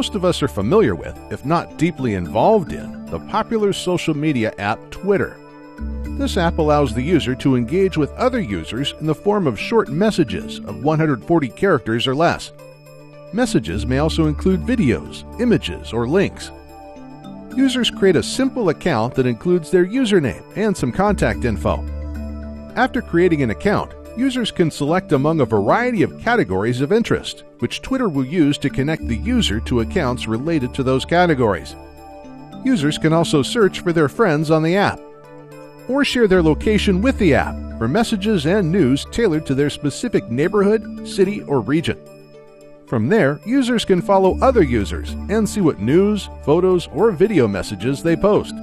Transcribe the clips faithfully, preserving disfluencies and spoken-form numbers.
most of us are familiar with, if not deeply involved in, the popular social media app Twitter. This app allows the user to engage with other users in the form of short messages of one hundred forty characters or less. Messages may also include videos, images, or links. Users create a simple account that includes their username and some contact info. After creating an account, users can select among a variety of categories of interest, which Twitter will use to connect the user to accounts related to those categories. Users can also search for their friends on the app, or share their location with the app for messages and news tailored to their specific neighborhood, city, or region. From there, users can follow other users and see what news, photos, or video messages they post.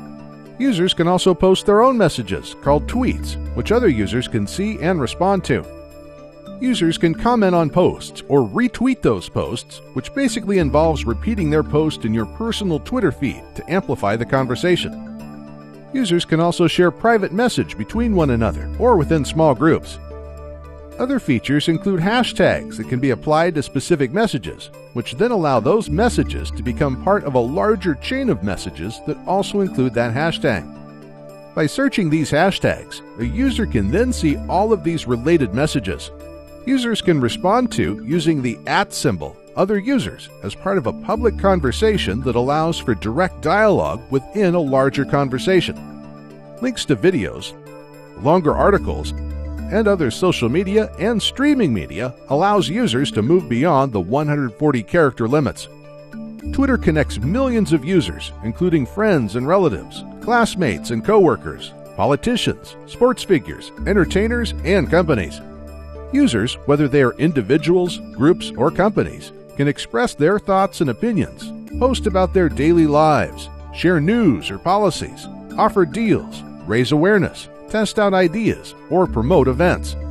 Users can also post their own messages, called tweets, which other users can see and respond to. Users can comment on posts or retweet those posts, which basically involves repeating their post in your personal Twitter feed to amplify the conversation. Users can also share private message between one another or within small groups. Other features include hashtags that can be applied to specific messages, which then allow those messages to become part of a larger chain of messages that also include that hashtag. By searching these hashtags, a user can then see all of these related messages. Users can respond to using the at symbol other users as part of a public conversation that allows for direct dialogue within a larger conversation. Links to videos, longer articles, and other social media and streaming media allows users to move beyond the one hundred forty character limits. Twitter connects millions of users, including friends and relatives, classmates and coworkers, politicians, sports figures, entertainers, and companies. Users, whether they are individuals, groups, or companies, can express their thoughts and opinions, post about their daily lives, share news or policies, offer deals, raise awareness, test out ideas, or promote events.